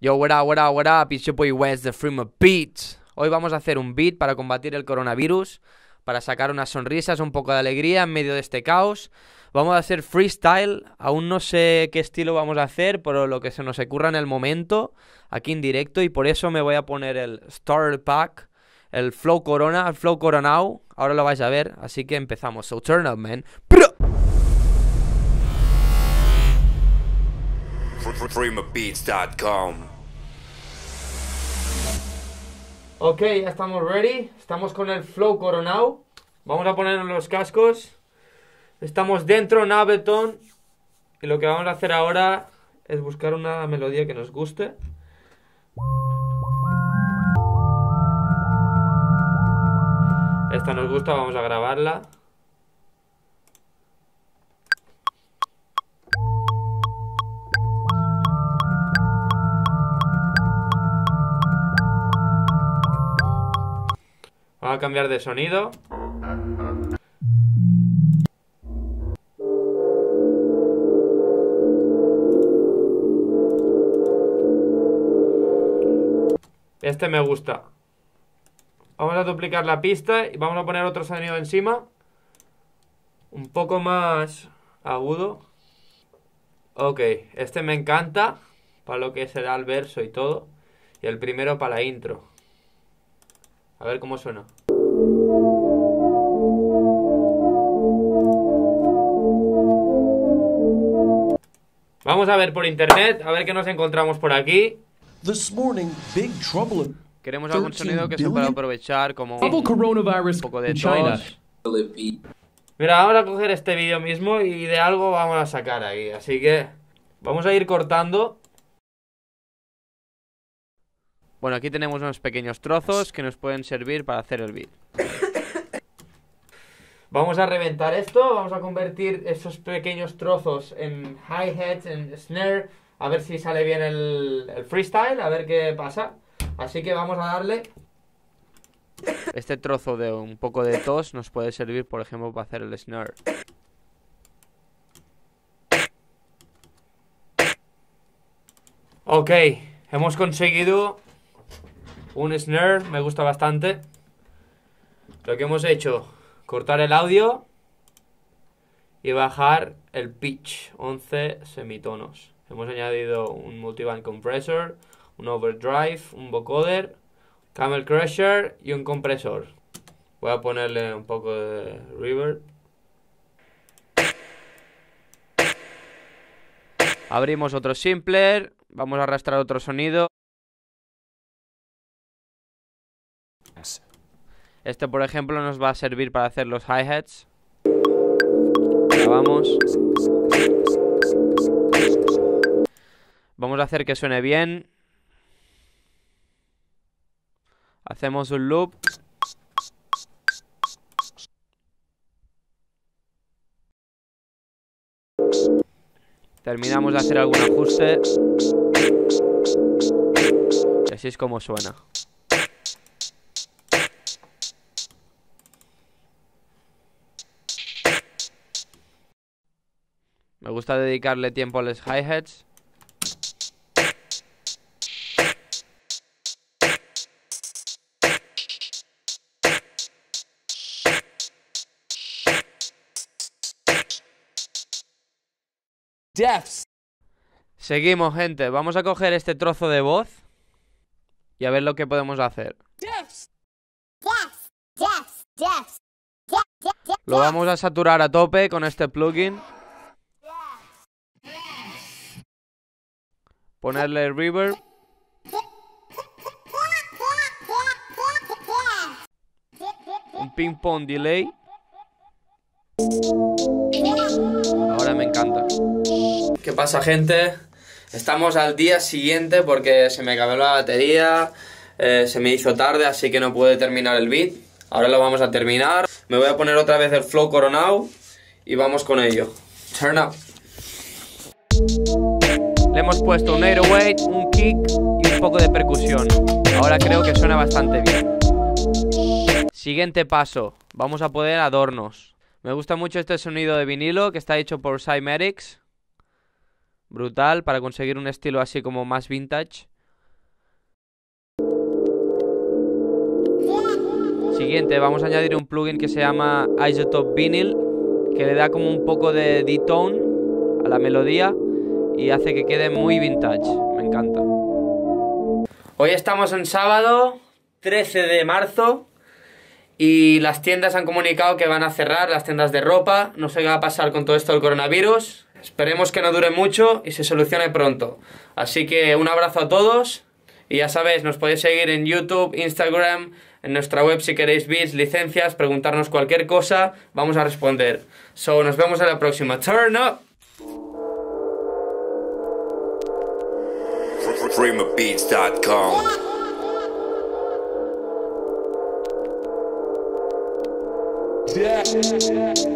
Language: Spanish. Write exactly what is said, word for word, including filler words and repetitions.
Yo, what up, what up, what up, it's your boy Wes, the Freema Beats. Hoy vamos a hacer un beat para combatir el coronavirus, para sacar unas sonrisas, un poco de alegría en medio de este caos. Vamos a hacer freestyle, aún no sé qué estilo vamos a hacer, pero lo que se nos ocurra en el momento, aquí en directo, y por eso me voy a poner el Starter Pack, el Flow Corona, el Flow Coronao, ahora lo vais a ver, así que empezamos. So turn up, man. Freema Beats dot com. Ok, ya estamos ready. Estamos con el Flow Coronao. Vamos a ponernos los cascos. Estamos dentro en Ableton. Y lo que vamos a hacer ahora es buscar una melodía que nos guste. Esta nos gusta, vamos a grabarla. Vamos a cambiar de sonido. Este me gusta. Vamos a duplicar la pista y vamos a poner otro sonido encima. Un poco más agudo. Ok, este me encanta para lo que será el verso y todo. Y el primero para la intro. A ver cómo suena. Vamos a ver por internet, a ver qué nos encontramos por aquí. This morning, big trouble. Queremos algún sonido que se pueda aprovechar como Novel coronavirus un poco de in China. tos. Mira, vamos a coger este vídeo mismo y de algo vamos a sacar ahí. Así que vamos a ir cortando. Bueno, aquí tenemos unos pequeños trozos que nos pueden servir para hacer el beat. Vamos a reventar esto, vamos a convertir esos pequeños trozos en hi-hats, en snare, a ver si sale bien el, el freestyle, a ver qué pasa. Así que vamos a darle. Este trozo de un poco de tos nos puede servir, por ejemplo, para hacer el snare. Ok, hemos conseguido un snare, me gusta bastante. Lo que hemos hecho, cortar el audio y bajar el pitch, once semitonos. Hemos añadido un multiband compressor, un overdrive, un vocoder, camel crusher y un compresor. Voy a ponerle un poco de reverb. Abrimos otro simpler, vamos a arrastrar otro sonido. Este, por ejemplo, nos va a servir para hacer los hi-hats. Grabamos. Vamos a hacer que suene bien. Hacemos un loop. Terminamos de hacer algún ajuste. Y así es como suena. Me gusta dedicarle tiempo a los hi-hats. Deaths. Seguimos, gente. Vamos a coger este trozo de voz y a ver lo que podemos hacer. Deaths. Lo vamos a saturar a tope con este plugin. Ponerle reverb. Un ping pong delay. Ahora me encanta. ¿Qué pasa, gente? Estamos al día siguiente porque se me acabó la batería, eh, se me hizo tarde, así que no pude terminar el beat. Ahora lo vamos a terminar. Me voy a poner otra vez el Flow Coronao y vamos con ello. Turn up. Le hemos puesto un ocho ocho, un kick y un poco de percusión. Ahora creo que suena bastante bien. Siguiente paso. Vamos a poner adornos. Me gusta mucho este sonido de vinilo que está hecho por Cymatics. Brutal, para conseguir un estilo así como más vintage. Siguiente, vamos a añadir un plugin que se llama Isotope Vinyl, que le da como un poco de D-tone a la melodía y hace que quede muy vintage. Me encanta. Hoy estamos en sábado trece de marzo y las tiendas han comunicado que van a cerrar, las tiendas de ropa. No sé qué va a pasar con todo esto del coronavirus. Esperemos que no dure mucho y se solucione pronto. Así que un abrazo a todos y ya sabéis, nos podéis seguir en YouTube, Instagram, en nuestra web si queréis beats, licencias, preguntarnos cualquier cosa, vamos a responder. So, nos vemos en la próxima. Turn up! Freema Beats dot com. Yeah.